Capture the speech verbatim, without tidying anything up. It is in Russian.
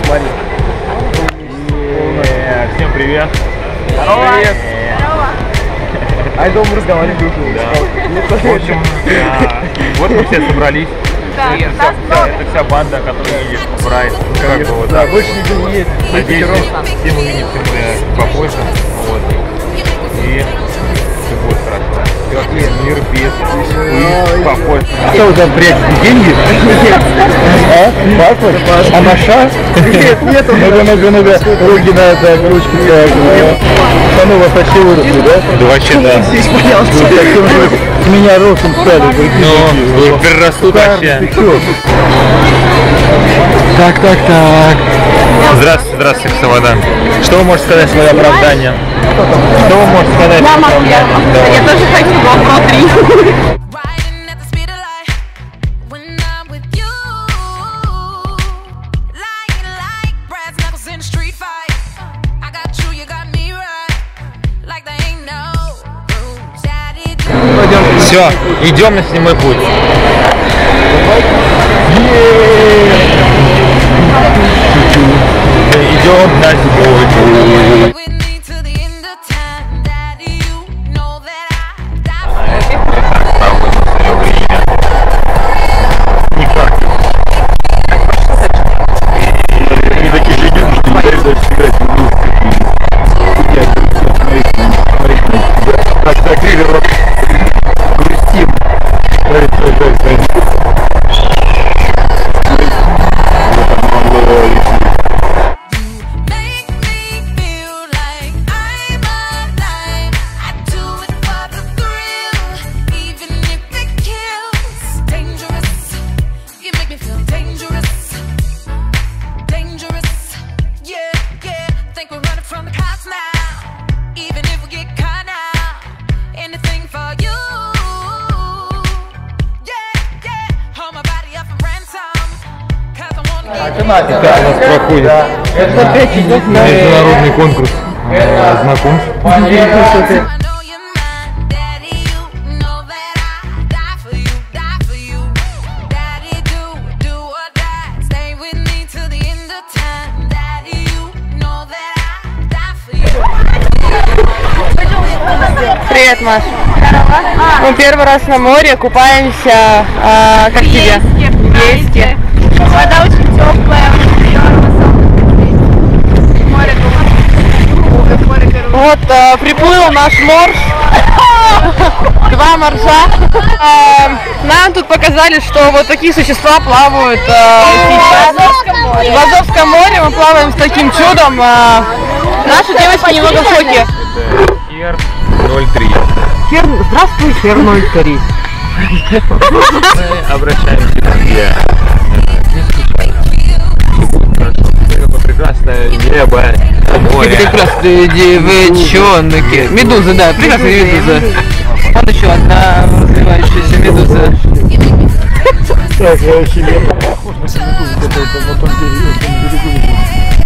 Смотри. Всем привет. Здорово. Привет. Здорово. А дома разговаривать. Да. В общем, вот мы все собрались. Да, это, нас вся, много. это вся банда, которую видишь, Брайт. Как бы вот Да, так. больше никто не есть. Надеюсь, все мы увидимся мы попозже. Вот. И все будет хорошо. Мир без и попозже. Что вы там, приятели, деньги? А? Паспорт? А наша? Нет, нету. Ну-ка, ну-ка, ну-ка. Руки на это, ручки так. А ну, вас почти выросли, да? Да вообще да. Здесь понятно. С меня ростом стали. Ну, перерастут вообще. Так, так, так. Здравствуйте, здравствуйте, Ксавода. Что вы можете сказать в свое оправдание? Что вы можете сказать? Я могу, я могу. Я тоже хочу GoPro три. Все, идем на седьмой путь. Идем на седьмой путь. Никак. Они такие же идем, что не дают даже сыграть в игру. Так, так, Ривер, грустим. Правильно, правильно, правильно. Как у нас проходит международный конкурс знакомств? Привет, Маш. Мы первый раз на море, купаемся. А, как тебе? Вместе. Вода очень теплая. Море. Вот а, приплыл наш морж. Два моржа. А, нам тут показали, что вот такие существа плавают а, сейчас. В Азовском море мы плаваем с таким чудом. А, наши девочки немного в шоке. Хер ноль три. Хер, здравствуй, Хер ноль три. Мы обращаемся к тебе. Не скучай. Хорошо. Прекрасное небо, море. Прекрасные девчонки. Медуза, да, прекрасная медуза. Вот еще одна развивающаяся медуза. Так, я вообще не похож на медузу, которая на том берегу.